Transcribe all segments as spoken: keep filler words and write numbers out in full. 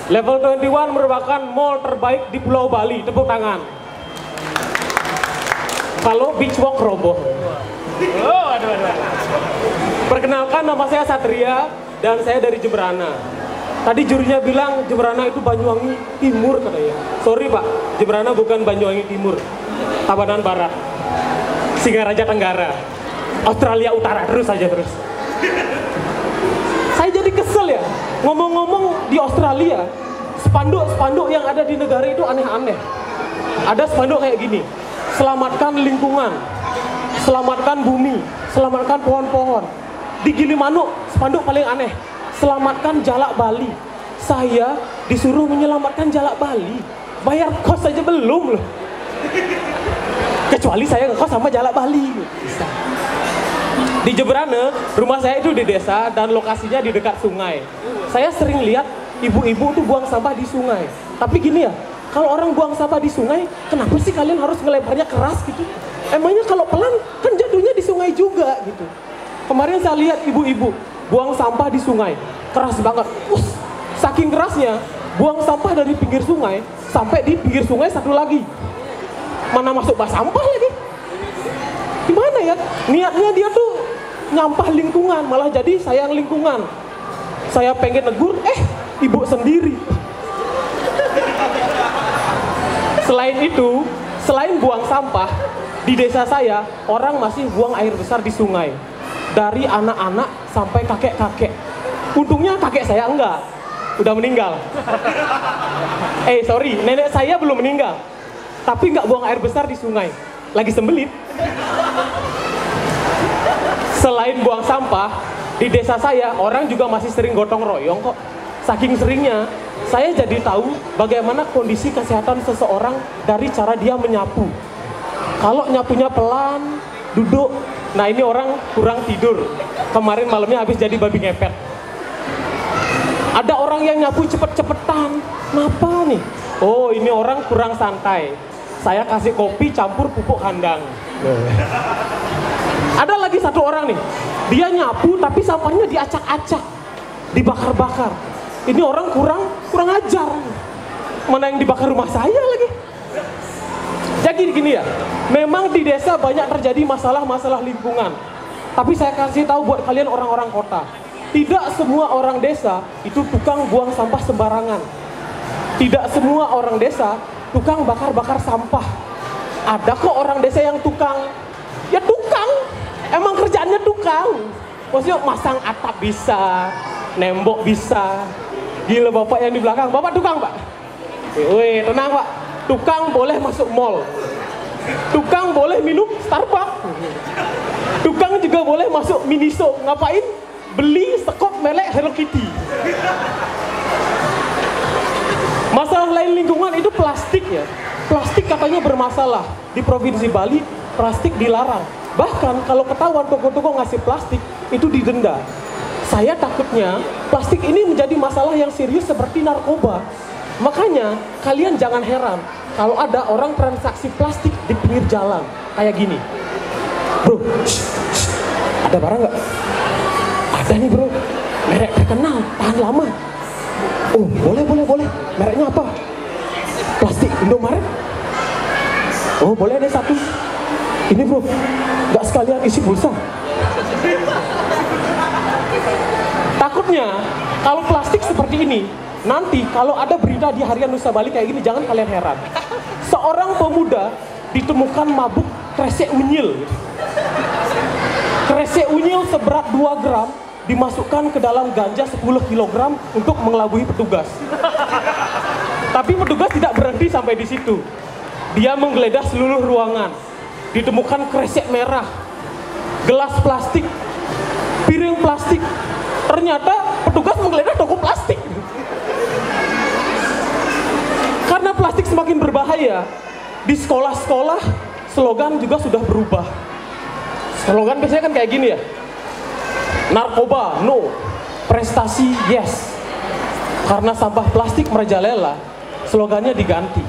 Level dua puluh satu merupakan mall terbaik di Pulau Bali. Tepuk tangan. Kalau Beach Walk roboh. Oh, aduh, aduh. Perkenalkan, nama saya Satria dan saya dari Jemberana. Tadi jurinya bilang Jemberana itu Banyuwangi Timur katanya. Sorry Pak, Jemberana bukan Banyuwangi Timur, Tabanan Barat, Singaraja Tenggara, Australia Utara, terus saja terus. Saya jadi kesel ya, ngomong-ngomong di Australia, spanduk-spanduk yang ada di negara itu aneh-aneh. Ada spanduk kayak gini, selamatkan lingkungan, selamatkan bumi, selamatkan pohon-pohon. Di Gilimanuk, spanduk paling aneh, selamatkan jalak Bali. Saya disuruh menyelamatkan jalak Bali, bayar kos saja belum loh. Kecuali saya ngekos sama jalak Bali. Bisa. Di Jemberana, rumah saya itu di desa dan lokasinya di dekat sungai. Saya sering lihat ibu-ibu tuh buang sampah di sungai. Tapi gini ya, kalau orang buang sampah di sungai, kenapa sih kalian harus ngelebarnya keras gitu? Emangnya kalau pelan kan jatuhnya di sungai juga gitu. Kemarin saya lihat ibu-ibu buang sampah di sungai, keras banget. Us, saking kerasnya, buang sampah dari pinggir sungai sampai di pinggir sungai satu lagi. Mana masuk bak sampah lagi? Gimana ya? Niatnya dia tuh nyampah lingkungan, malah jadi sayang lingkungan. Saya pengen negur, eh ibu sendiri. Selain itu, selain buang sampah, di desa saya orang masih buang air besar di sungai. Dari anak-anak sampai kakek-kakek. Untungnya kakek saya enggak, udah meninggal. Eh sorry, nenek saya belum meninggal, tapi nggak buang air besar di sungai, lagi sembelit. Selain buang sampah, di desa saya orang juga masih sering gotong royong kok. Saking seringnya, saya jadi tahu bagaimana kondisi kesehatan seseorang dari cara dia menyapu. Kalau nyapunya pelan, duduk, nah ini orang kurang tidur. Kemarin malamnya habis jadi babi ngepet. Ada orang yang nyapu cepet-cepetan, kenapa nih? Oh ini orang kurang santai. Saya kasih kopi campur pupuk kandang. Ada lagi satu orang nih, dia nyapu tapi sampahnya diacak-acak, dibakar-bakar. Ini orang kurang kurang ajar. Mana yang dibakar rumah saya lagi? Jadi gini ya, memang di desa banyak terjadi masalah-masalah lingkungan. Tapi saya kasih tahu buat kalian orang-orang kota, tidak semua orang desa itu tukang buang sampah sembarangan. Tidak semua orang desa tukang bakar-bakar sampah. Ada kok orang desa yang tukang, ya tukang, emang kerjaannya tukang. Maksudnya masang atap bisa, nembok bisa. Gila bapak yang di belakang, bapak tukang pak? Wih tenang pak, tukang boleh masuk mall, tukang boleh minum Starbucks, tukang juga boleh masuk Miniso. Ngapain? Beli sekop melek Hello Kitty. Masalah lain lingkungan itu plastik ya. Plastik katanya bermasalah. Di Provinsi Bali, plastik dilarang. Bahkan kalau ketahuan toko-toko ngasih plastik, itu didenda. Saya takutnya plastik ini menjadi masalah yang serius seperti narkoba. Makanya kalian jangan heran kalau ada orang transaksi plastik di pinggir jalan. Kayak gini. Bro, shh, shh, ada barang nggak? Ada nih bro, merek terkenal, tahan lama. Oh boleh, boleh, boleh. Mereknya apa? Plastik Indomaret? Oh boleh deh satu. Ini bro, nggak sekalian isi pulsa. Takutnya kalau plastik seperti ini, nanti kalau ada berita di Harian Nusa Bali kayak gini, jangan kalian heran. Seorang pemuda ditemukan mabuk kresek unyil. Kresek unyil seberat dua gram dimasukkan ke dalam ganja sepuluh kilogram untuk mengelabui petugas. Tapi petugas tidak berhenti sampai di situ. Dia menggeledah seluruh ruangan. Ditemukan kresek merah, gelas plastik, piring plastik. Ternyata petugas menggeledah toko plastik. Karena plastik semakin berbahaya, di sekolah-sekolah slogan juga sudah berubah. Slogan biasanya kan kayak gini ya, narkoba no, prestasi yes. Karena sampah plastik merajalela, slogannya diganti.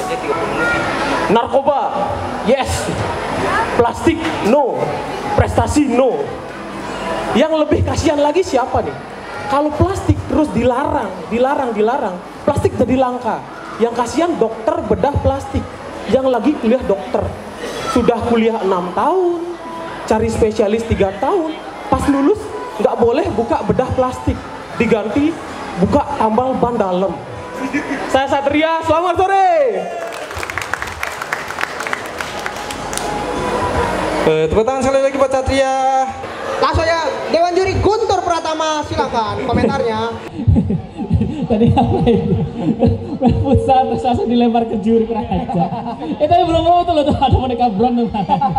Narkoba yes, plastik no, prestasi no. Yang lebih kasihan lagi siapa nih? Kalau plastik terus dilarang, dilarang, dilarang, plastik jadi langka. Yang kasihan dokter bedah plastik, yang lagi kuliah dokter. Sudah kuliah enam tahun, cari spesialis tiga tahun, pas lulus nggak boleh buka bedah plastik, diganti buka tambal ban dalam. Saya Satria, selamat sore. Eh, tepuk tangan sekali lagi buat Satria. Langsung ya, Dewan Juri Guntur Pratama, silakan komentarnya. Tadi apa itu? Main futsal terus langsung dilempar ke juri, kurang aja. Eh tapi belum ngomong tuh loh, tuh ada boneka Brown tuh.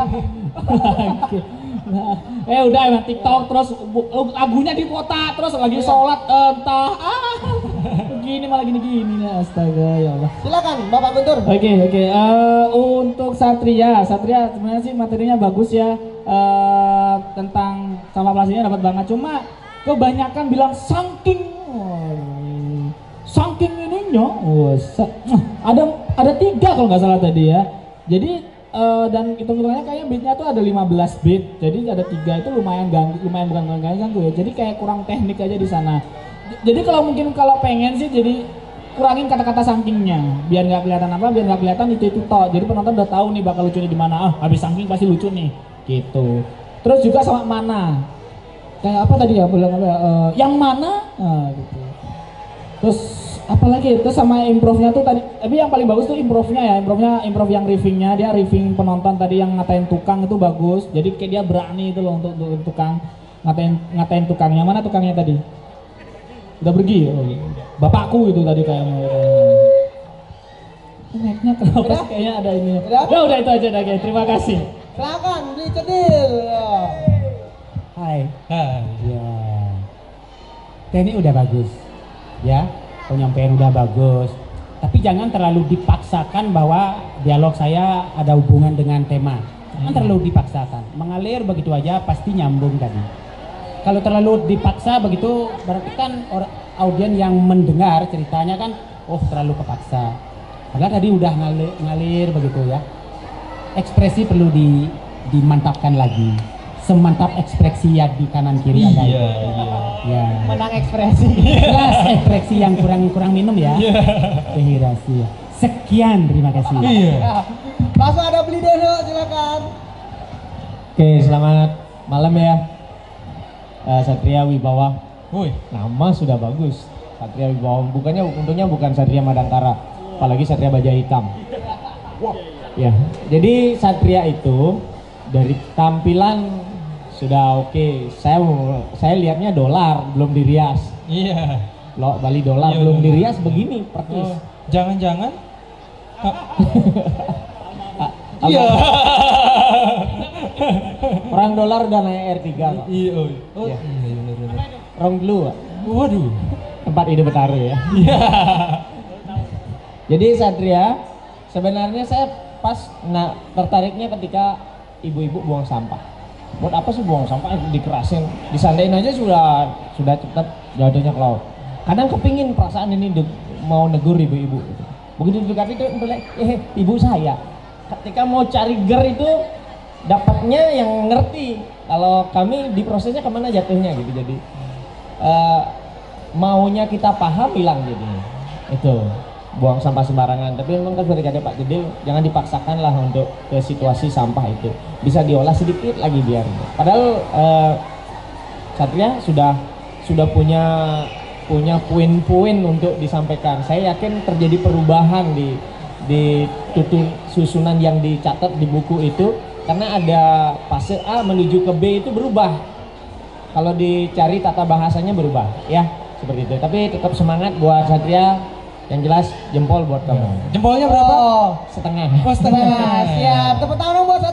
Nah, eh udah emang TikTok terus lagunya di kota terus lagi sholat entah ah begini malah gini-gini nih, astaga ya Allah. Silakan Bapak Guntur. Oke okay, oke okay. uh, untuk Satria, Satria sebenarnya sih materinya bagus ya, uh, tentang sampah plastiknya dapat banget, cuma kebanyakan bilang saking oh, saking ininya oh, sa ada ada tiga kalau nggak salah tadi ya. Jadi uh, dan hitung-hitungannya kayaknya beatnya tuh ada lima belas beat, jadi ada tiga itu lumayan ganggu, lumayan bukan ganggu, ganggu ya. Jadi kayak kurang teknik aja di sana. Jadi kalau mungkin kalau pengen sih jadi kurangin kata-kata sampingnya, biar nggak kelihatan apa, biar nggak kelihatan itu itu toh. Jadi penonton udah tahu nih bakal lucunya di mana. Ah, habis samping pasti lucu nih, gitu. Terus juga sama mana, kayak apa tadi ya, bilang apa? Uh, yang mana, nah, gitu. Terus apalagi terus sama improvnya tuh tadi, tapi yang paling bagus tuh improvnya ya, improvnya improv yang riffingnya, dia riffing penonton tadi yang ngatain tukang itu bagus. Jadi kayak dia berani itu loh untuk, untuk tukang ngatain ngatain tukang. Yang mana tukangnya tadi? Udah pergi, oh, bapakku itu tadi kayak mau. Naiknya kenapa sih kayaknya ada ini? Udah? Ya udah itu aja dah guys, terima kasih. Silakan beli cedil. Hai. Hai. Ya. Teknik udah bagus. Ya, penyampaian udah bagus. Tapi jangan terlalu dipaksakan bahwa dialog saya ada hubungan dengan tema. Jangan terlalu dipaksakan. Mengalir begitu aja pasti nyambung tadi. Kalau terlalu dipaksa begitu berarti kan orang audien yang mendengar ceritanya kan oh terlalu kepaksa. Padahal tadi udah ngalir, ngalir begitu ya. Ekspresi perlu di, dimantapkan lagi. Semantap ekspresi yang di kanan kiri ada. Iya, iya. Ya. Menang ekspresi. Jelas ekspresi yang kurang kurang minum ya. Dehidrasi. Sekian, terima kasih. Iya. Langsung ada beli dulu, silakan. Oke, selamat malam ya. Uh, Satria Wibawa. Woi, nama sudah bagus. Satria Wibawa. Bukannya untungnya bukan Satria Madangkara, apalagi Satria Baja Hitam. Ya, jadi Satria itu dari tampilan sudah oke. Okay. Saya saya lihatnya dolar belum dirias. Iya. Lo Bali dolar iya, belum dirias begini persis. Oh, jangan-jangan Iya. Orang dolar udah naik R tiga kok. Iya. Oh, oh iya. Iya benar-benar. Rong dulu. Waduh. Tempat ide Betaru ya. Iya. Jadi Satria, sebenarnya saya pas nah tertariknya ketika ibu-ibu buang sampah. Buat apa sih buang sampah dikerasin, disandain aja sudah sudah cepat jatuhnya ke laut. Kadang kepingin perasaan ini de, mau negur ibu-ibu. Gitu. Begitu didekati itu eh ibu saya. Ketika mau cari ger itu dapatnya yang ngerti. Kalau kami di prosesnya kemana jatuhnya gitu. Jadi uh, maunya kita paham hilang jadinya. Itu buang sampah sembarangan. Tapi memang kan seperti kata Pak Jedil, jangan dipaksakan lah untuk ke situasi sampah itu. Bisa diolah sedikit lagi biar. Padahal uh, Satria sudah sudah punya punya poin-poin untuk disampaikan. Saya yakin terjadi perubahan di di tutun susunan yang dicatat di buku itu, karena ada fase A menuju ke B itu berubah. Kalau dicari tata bahasanya berubah ya, seperti itu. Tapi tetap semangat buat Satria, yang jelas jempol buat kamu. Jempolnya berapa? Oh, Setengah. oh setengah. Siap, tepuk tangan buat